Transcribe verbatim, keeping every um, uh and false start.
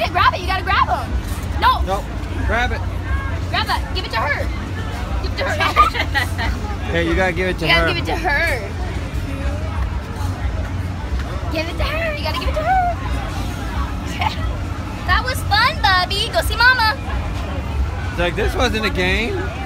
it, grab it. You gotta grab them. No. No, grab it. Grab that. Give it to her. Give it to her. Here, you gotta give it to You her. gotta give it to her. Give it to her. You gotta give it to her. That was fun, Bubby. Go see Mama. It's like, this wasn't a game.